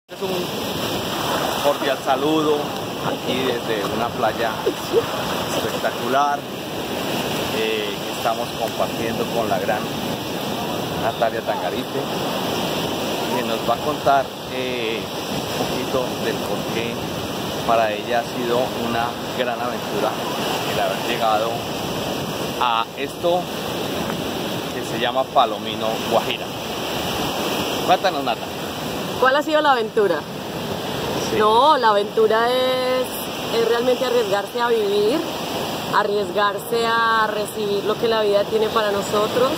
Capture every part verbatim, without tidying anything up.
Es un cordial saludo aquí desde una playa espectacular eh, que estamos compartiendo con la gran Natalia Tangarite, que nos va a contar eh, un poquito del por qué para ella ha sido una gran aventura el haber llegado a esto que se llama Palomino, Guajira. Cuéntanos, Nata. ¿Cuál ha sido la aventura? Sí. No, la aventura es, es realmente arriesgarse a vivir, arriesgarse a recibir lo que la vida tiene para nosotros,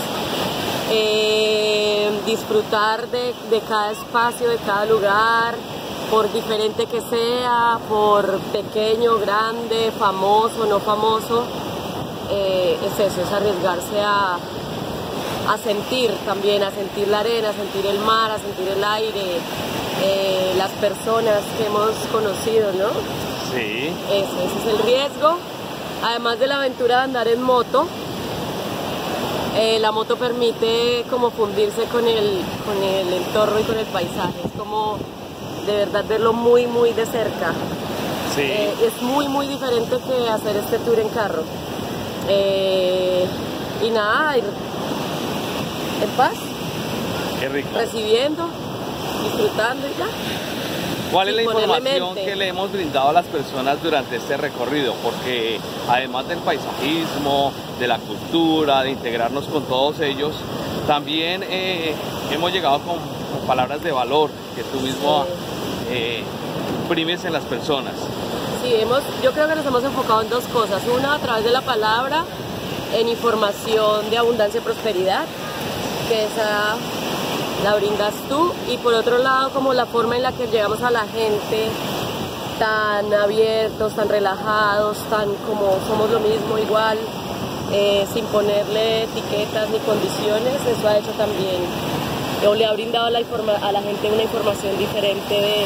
eh, disfrutar de, de cada espacio, de cada lugar, por diferente que sea, por pequeño, grande, famoso, no famoso, eh, es eso, es arriesgarse a... a sentir también, a sentir la arena, a sentir el mar, a sentir el aire, eh, las personas que hemos conocido, ¿no? Sí. Eso, ese es el riesgo. Además de la aventura de andar en moto, eh, la moto permite como fundirse con el, con el entorno y con el paisaje. Es como de verdad verlo muy, muy de cerca. Sí. Eh, es muy, muy diferente que hacer este tour en carro. Eh, y nada, ir en paz, qué rico, recibiendo, disfrutando y ya. ¿Cuál es la información que le hemos brindado a las personas durante este recorrido? Porque además del paisajismo, de la cultura, de integrarnos con todos ellos, también eh, hemos llegado con, con palabras de valor que tú mismo sí. eh, imprimes en las personas. Sí, hemos, yo creo que nos hemos enfocado en dos cosas. Una, a través de la palabra, en información de abundancia y prosperidad, que esa la brindas tú, y por otro lado como la forma en la que llegamos a la gente, tan abiertos, tan relajados, tan como somos lo mismo, igual, eh, sin ponerle etiquetas ni condiciones, eso ha hecho también, o le ha brindado a la, informa a la gente una información diferente de,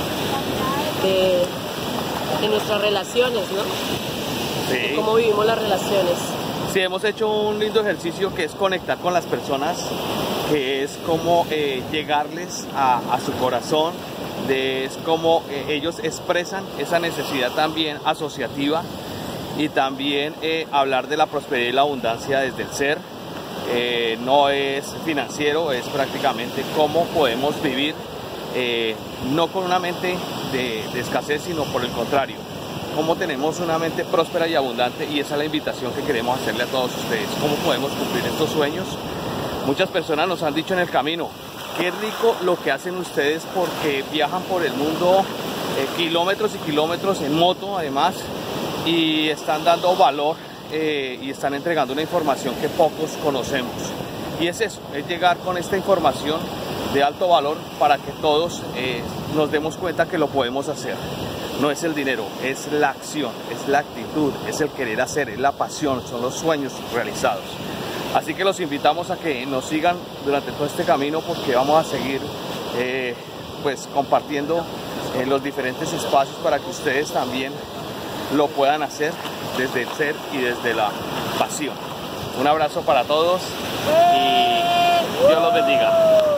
de, de nuestras relaciones, ¿no? Sí. De cómo vivimos las relaciones. Sí, hemos hecho un lindo ejercicio que es conectar con las personas, que es como eh, llegarles a, a su corazón, de, es como eh, ellos expresan esa necesidad también asociativa, y también eh, hablar de la prosperidad y la abundancia desde el ser. Eh, no es financiero, es prácticamente cómo podemos vivir eh, no con una mente de, de escasez, sino por el contrario, cómo tenemos una mente próspera y abundante, y esa es la invitación que queremos hacerle a todos ustedes. ¿Cómo podemos cumplir estos sueños? Muchas personas nos han dicho en el camino, qué rico lo que hacen ustedes, porque viajan por el mundo eh, kilómetros y kilómetros en moto además, y están dando valor eh, y están entregando una información que pocos conocemos. Y es eso, es llegar con esta información de alto valor para que todos eh, nos demos cuenta que lo podemos hacer. No es el dinero, es la acción, es la actitud, es el querer hacer, es la pasión, son los sueños realizados. Así que los invitamos a que nos sigan durante todo este camino, porque vamos a seguir eh, pues compartiendo en los diferentes espacios para que ustedes también lo puedan hacer desde el ser y desde la pasión. Un abrazo para todos y Dios los bendiga.